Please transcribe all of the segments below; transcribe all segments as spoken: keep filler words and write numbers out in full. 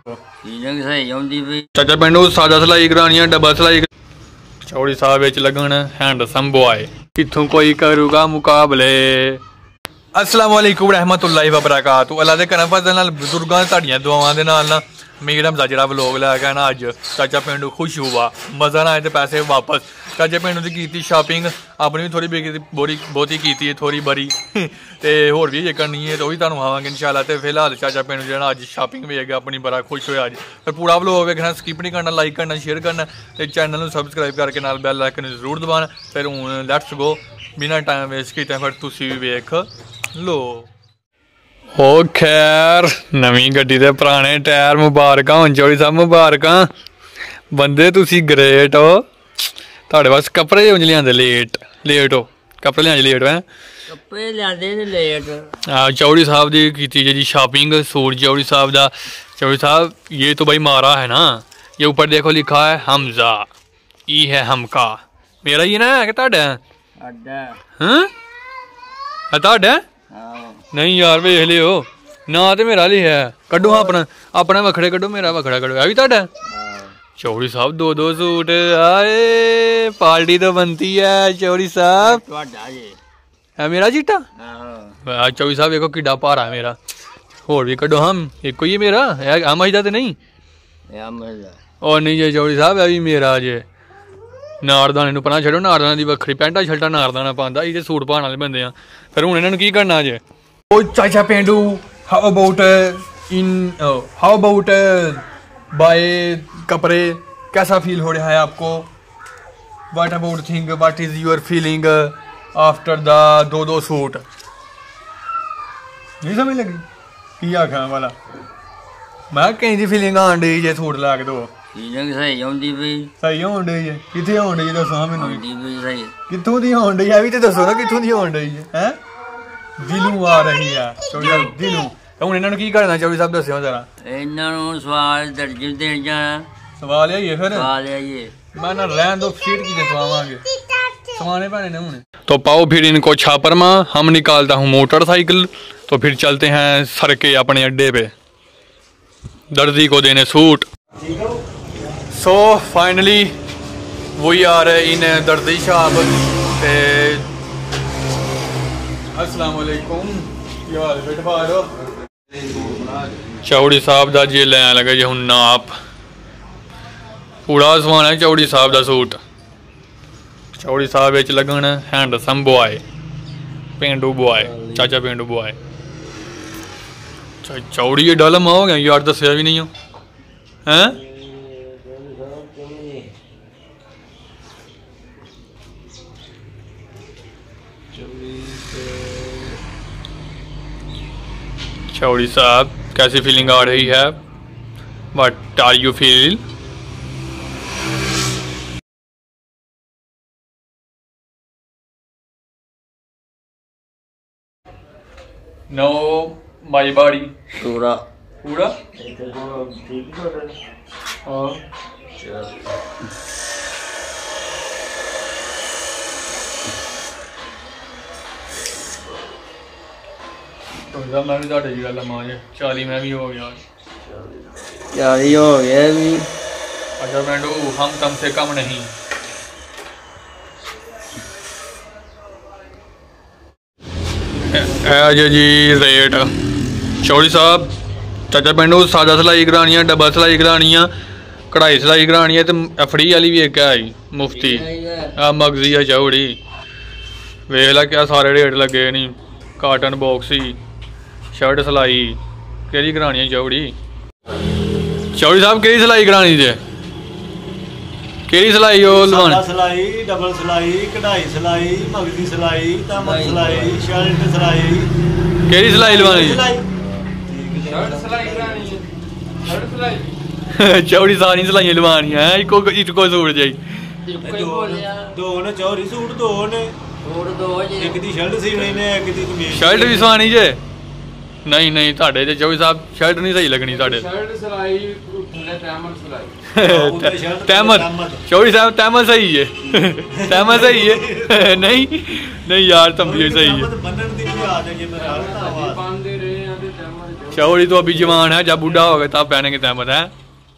चाचा पिंडू सादा सिलाई करानी डब्बा सिलाई चौड़ी साहब विच लगन हैंडसम बॉय किथों कोई करूगा मुकाबले। अस्सलाम वालेकुम रहमतुल्लाहि व बरकातहू। अल्लाह दे करम फजल नाल बुजुर्गां तुहाडीआं दुआवां दे नाल ना मेरा मजा जिहड़ा व्लॉग लैके ना अज चाचा पिंडू खुश हुआ मज़ा ना आए तो पैसे वापस। चाचा पिंडू की कीती शॉपिंग अपनी भी थोड़ी बेगी बोरी बहुती की थोड़ी बड़ी तो होर भी करनी है तो वही तुहानूं आवांगे इंशाल्लाह। तो फिलहाल चाचा पिंडू जो अज शॉपिंग वेख अपनी बड़ा खुश होया अज। फिर पूरा व्लॉग वेखना स्किप नहीं करना लाइक करना शेयर करना तो चैनल में सबसक्राइब करके नाल बैल आइकन जरूर दबाना। फिर हूँ लैट्स गो बिना टाइम वेस्ट किए फिर तुसीं भी वेख लो। ओ खैर नवीं गड्डी दे पुराने टायर मुबारक होन चौड़ी साहब मुबारक बंदे तुसी ग्रेट हो। तुहाडे वास्ते कपड़े उंज लिआंदे लेट लेट हो कपड़े लिआंदे लेट है कपड़े लिआंदे ने लेट। हाँ चौड़ी साहब दी कीती जी शॉपिंग सूट चौड़ी साहब दा। चौड़ी साहब ये तो भाई मारा है ना ये ऊपर देखो लिखा है हमजा ई है हमका मेरा ही ना है कि तुहाडा हां है तुहाडा नहीं यार वेख लियो ना तो मेरा लिखा है कड्डो अपना अपना वखड़े कड्डो मेरा वखड़ा कड्डो है भी तुहाडा। चौड़ी साहब दो दो सूट आए पार्टी तो बनती है चौड़ी साहब है मेरा चीटा चौड़ी साहब देखो किड्डा भारा है मेरा होर भी कड्डो हम एक ही मेरा है अमजदा तो नहीं और नहीं जे चौड़ी साहब है भी मेरा जे नारदाने नूं पना छड्डो नारदाने दी वक्खरी पैंटा शर्टा नारदाना पांदा इहदे सूट पाने वाले बंदे आ। फिर हुण इन्हां नूं की करना जे ओ चाचा Pindu how about in how about buy कपड़े कैसा फील हो रहा है आपको what about thing what is your feeling after the दो दो सूट नहीं समझ लगी की आखा वाला मैं कहीं दी फीलिंग आन डी जे सूट ला के दो सही आउंदी पई सही होण डी जे किथे होण डी दसो मैनूं कित्थों दी होण डी है भी ते दसो ना कित्थों दी होण डी है दिलों आ रही है चौड़ी साहब दिलों। हुण इन्हां नूं की करना चौड़ी साहब दस्सिओ जरा इन्हां नूं सवाल दर्ज देण जाना सवाल आइए फिर सवाल आइए मैं ना रहन दो सीट की दसवावांगे समाने पाने ने हुण। तो पाओ फिर इनको छापर मां हम निकालता हूँ मोटरसाइकिल तो फिर चलते हैं सर के अपने अड्डे पे दर्जी को देने सूट। सो फाइनली वही आ रहे इन दर्जी साहब ते अस्सलाम वालेकुम यार बैठो चौड़ी साहब दा जे लैन लगे जे हुण नाप पूरा समान है चौड़ी साहब दा सूट चौड़ी साहब विच लगन हैंडसम बॉय पेंडू बॉय चाचा पेंडू बॉय चौड़ी ये डल मां हो गया यार दसिया भी नहीं हो हैं चौड़ी साहब कैसी फीलिंग आ रही है what are you feel. No my body पूरा पूरा तो मैं भी तुहाडे जी गल मां जे चाली मैं भी हो गया चाली हो गया भी। अच्छा पिंडू हम कम से कम नहीं है जी रेट चौड़ी साहब चाचा पिंडू सादा सिलाई करानी है डब्बा सिलाई करानी है कढ़ाई सिलाई करानी है तो एफड़ी वाली भी एक आई मुफ्ती आ मगजी है चौड़ी वेख ला क्या सारे रेट लगे नहीं काटन बॉक्सी शर्ट सिलाई केड़ी करानी है चौड़ी चौड़ी साहब केड़ी सिलाई करानी जे केड़ी सिलाई ओ लवानी सिलाई डबल सिलाई कढ़ाई सिलाई मगजी सिलाई तमन सिलाई शर्ट सिलाई केड़ी सिलाई लवानी शर्ट सिलाई करानी है शर्ट सिलाई चौड़ी सारी सिलाई लवानी है इको इको सूट जाई दो ने चौड़ी सूट दो ने सूट दो एक दी शर्ट सीनी ने एक दी कमीज शर्ट भी सवानी जे नहीं नहीं ताड़े जे चौड़ी साहब शर्ट नहीं सही लगनी ताड़े शर्ट सिलाई तैमत सिलाई तैमत चौड़ी साहब तैमत सही है तैमत सही है नहीं नहीं यार तंबी सही है चौड़ी तो अभी जवान है, जब बूढ़ा हो गया तब पहने की तहमत है।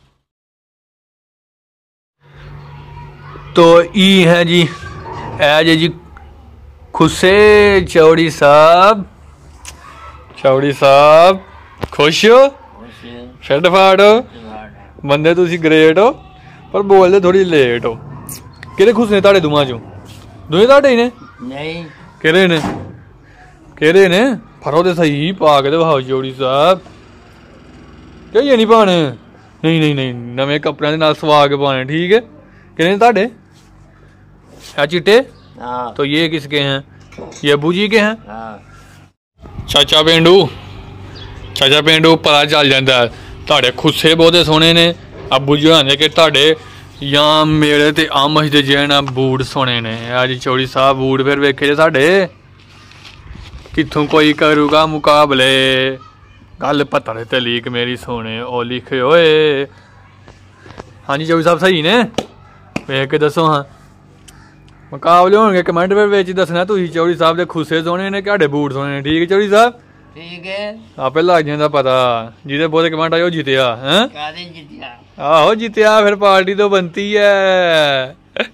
तो ई है जी, एज जी खुशे चौड़ी साहब। चौड़ी साहब खुश हो? फिट फाट हो? बंदे तुसी ग्रेट हो, पर बोलते थोड़ी लेट हो। केरे खुश ने ताड़े दुआ चो? दुए ताड़े ही ने? नहीं केरे ने? केरे ने? फरो ते सही पा के दिखाओ चौड़ी साहब। क्या ये नहीं पाने? नहीं नहीं नहीं, नवे कपड़े नाल सवा के पाने, ठीक है। कितने ताड़े है चिट्टे? हाँ तो ये किसके हैं? ये अबू जी के हैं। हाँ चाचा पेंडू, चाचा पेंडू पता चल जाता है ताड़े खुस्से बहुते सोने ने। अबू जी होने के ताड़े या मेरे ते आमज दे जे ना बूट सोने ने। अज चौड़ी साहब बूट फिर वेखे जे साडे कित्थों कोई करूगा मुकाबले। गल पत्थर ते लीक मेरी सोने ओ लिखे ओए। हाँ जी चौड़ी साहब सही ने? वेख के दसो हाँ, मुकाबले होंगे कमेंट फिर बिच दसना तुसीं चौड़ी साहब दे खुस्से सोने ने कि बूट सोने ने, ठीक है चौड़ी साहब? ठीक है। आपे लग जाता पता, जिहदे बहुते कमेंट आए जितया हैं। कादे जितिया? आहो जितया फिर पार्टी तो बनती है।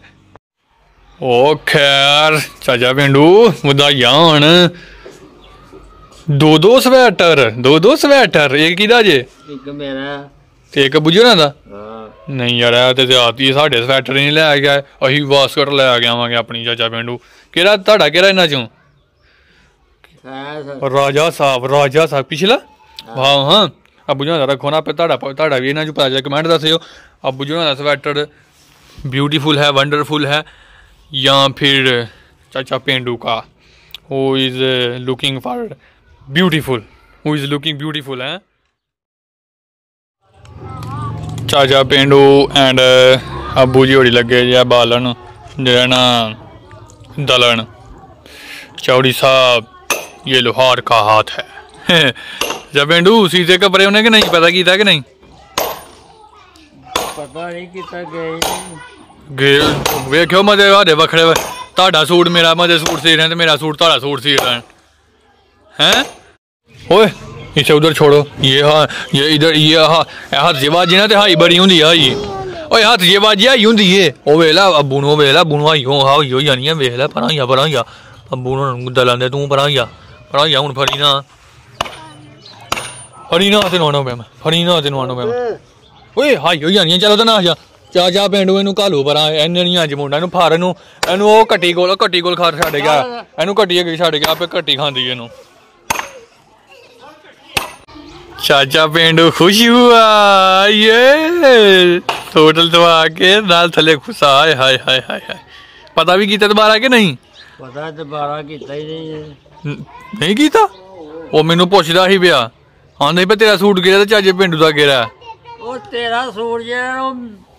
ओ खैर चाचा पेंडू मुदाइया हुण दो दो स्वेटर, दो दो स्वेटर, एक किदा जे? एक मेरा ते एक बुझो ना दा? हाँ नहीं यार ऐ ते आती साढ़े स्वेटर नहीं लै गया, अही बास्कट लै के आवांगे अपनी चाचा पेंडू। केड़ा तुहाडा केड़ा इन्हां चों? राजा साहब, राजा साहब पिछला? हाँ हाँ अबू जी का रखो ना, तुहाडा भी इन्हां चों पता चले, कमेंट दस्सिओ अबू जी का स्वेटर ब्यूटीफुल है, वंडरफुल है, या फिर चाचा पेंडू का who is looking for beautiful, who is looking beautiful है। चाचा पेंडू एंड अबू जी होड़ी लगे जे बालन जो ना दलन। चौड़ी साहब ये लोहार का हाथ है। जब पेंडू सीधे कपड़े होने के नहीं पता कीता कि नहीं? पता नहीं किता गए वेख्यो मजे हारे बखड़े, ताड़ा सूट मेरा मजे सूट सी रहे, मेरा सूट ताड़ा सूट सी रहे हैं। ओए इसे उधर छोड़ो, ये हाँ ये इधर ये हाँ हाथ जेबाजी ना ते हाई बड़ी होंदी हाई। ओए हाथ जेबाजी हाई होंदी है। ओ वेला अबू नो वेला बुनो हाई हो हाई हो जानी है वेला परा या परा या अबू नो दलांदे तू परा या परा या हुन फड़ी ना फड़ी ना ते नोनो मैं फड़ी ना ते नोनो मैं। ओए हाई हो जानी है, चलो तो ना जा चाचा पेंडू इनू घालू परा इन्ने नहीं अज मुंडा इनू फार इनू इनू ओ कट्टी कोल कट्टी कोल खा छड़ गया, इनू कट्टी अगे छड़ गया, आपे कट्टी खांदी इनू। चाचा पेंडू खुश हुआ ये टोटल तो आके नाल थले खुशा। हाय हाय हाय हाय हाय पता भी कीता दोबारा के नहीं? पता दोबारा कीता ही नहीं है। नहीं कीता? वो मैनू पुछदा ही पिया हाँ नहीं पे तेरा सूट गिरा ते चाचे पेंडू दा गिरा। ओ तेरा सूट जेड़ा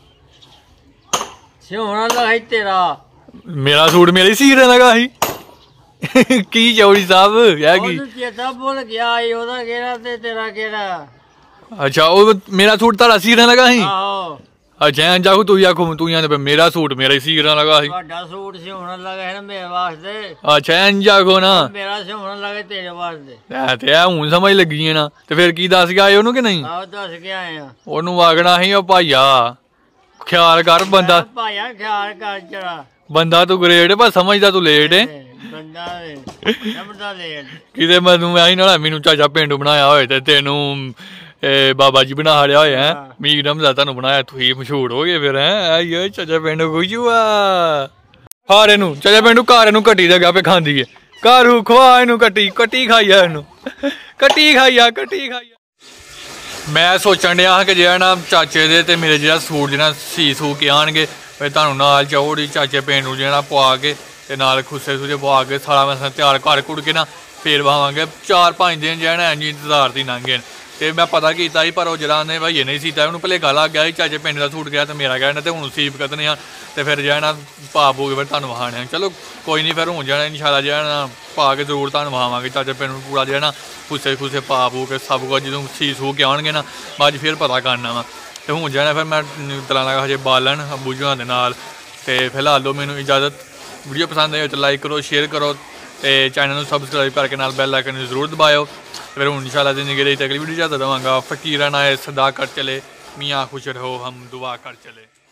सिहोना लगा ही तेरा। मेरा सूट मेरे सीने लगा ही। की चौड़ी साहब है की? चेता भुल गया ओदा केड़ा ते तेरा केड़ा। अच्छा वो मेरा सूट तारा सीने लगा ही? आहो अच्छा एं जाखो तू आखो तू यहाँ मेरा सूट मेरा ही सीना लगा ही। ਤੁਹਾਡਾ सूट सिहोना लगा है ना मेरे वास्ते। अच्छा एं जाखो ना मेरा सिहोना लगा तेरे वास्ते। ते ऐ हुन समझ लगी है ना, ते फिर की दस के आए ओनू कि नहीं? ਆਹ ਦੱਸ ਕੇ ਆਏ ਆ। ओनू आखना ही ओ भाईया ख्याल कर बंदा, ਭਾਇਆ ਖਿਆਲ ਕਰ ਜਰਾ। बंदा तू ग्रेट पर समझदा तू लेट है। ਬੰਦਾ ਸਮਝਦਾ ਲੇਟ किते मैनू आई ना मैनू चाचा पेंडू बनाया होए ते तेनू ए बाबा जी बना रहा है हैं मीर हमजा तानू बनाया तू ही मशहूर हो गए फिर हैं। आइयो चाचा पेंडू खुश हुआ। हारे नू चाचा पेंडू घर नू कट्टी दे पे खांदी है, घर खवा इनू कट्टी कट्टी खाइया इनू कट्टी खाइया कट्टी खाइया। मैं सोचन डया कि जो ना चाचे दे ते मेरे जो सूट जो सी सू के आनगे फिर तुहानू नाल चौड़ी चाचे पेंडू जो पवा के ते नाल खुस्से खुस्से पवा के सारा मैं तैयार कर कुड़ के ना फिर पावांगे। चार पाँच दिन जो है इंतजार दी लंघ गए ते मैं पता कीता ही पर जरा ने भाई नहीं सीता उन्होंने भलेखा लग गया चाचे पिंड का सूट गया तो मेरा गया तो हूँ सीप कदने हाँ तो फिर जो है ना पा पू के फिर तुम वहाने। चलो कोई नहीं फिर हूँ जो है इंशाल्लाह जो है ना पा के जरूर तुम वहावांगे चाचे पिंड पूरा जो है ना खुस्से खुस्से पा पू के सब कुछ जो सी सू के आएंगे ना अज फिर पता करना वा। तो हूँ जो है फिर मैं दलाना हजे बालन अबू जी के नाल। तो फिलहाल दो मैनू इजाजत। वीडियो पसंद आई तो लाइक करो शेयर करो ਤੇ ਚੈਨਲ ਨੂੰ ਸਬਸਕ੍ਰਾਈਬ ਕਰਕੇ ਨਾਲ ਬੈਲ ਆਈਕਨ ਨੂੰ ਜ਼ਰੂਰ ਦਬਾਇਓ। ਫਿਰ ਹੁਣ ਇਨਸ਼ਾਅੱਲਾ ਜ਼ਿੰਦਗੀ ਦੀ ਅਗਲੀ ਵੀਡੀਓ 'ਚ ਦਵਾਂਗਾ। ਫਕੀਰਾਂ ਨਾਲ ਸਦਾ ਕਰ ਚਲੇ, ਮੀਆਂ ਖੁਸ਼ ਰਹੋ, ਹਮ ਦੁਆ ਕਰ ਚਲੇ।